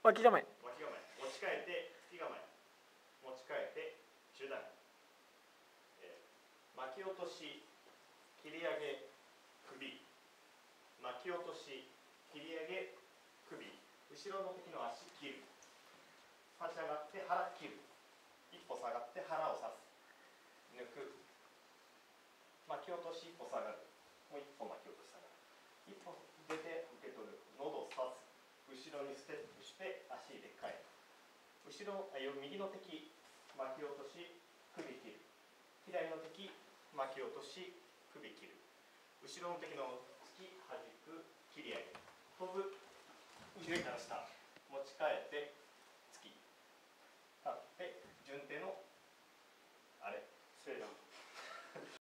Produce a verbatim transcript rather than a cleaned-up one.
脇構え。 脇構え。持ち替えて突き構え。持ち替えて中段。えー、巻き落とし、切り上げ、首。巻き落とし、切り上げ、首。後ろの敵の足切る。立ち上がって腹切る。一歩下がって腹を刺す。抜く。巻き落とし、一歩下がる。もう一歩巻き落とし下がる。一歩出て受け取る。喉を刺す。後ろにステップして足でかえる。後ろ、右の敵、巻き落とし、首切る。左の敵、巻き落とし、首切る。後ろの敵の突き、弾く、切り上げる。飛ぶ、後ろから下。持ち替えて、突き。立って、順手の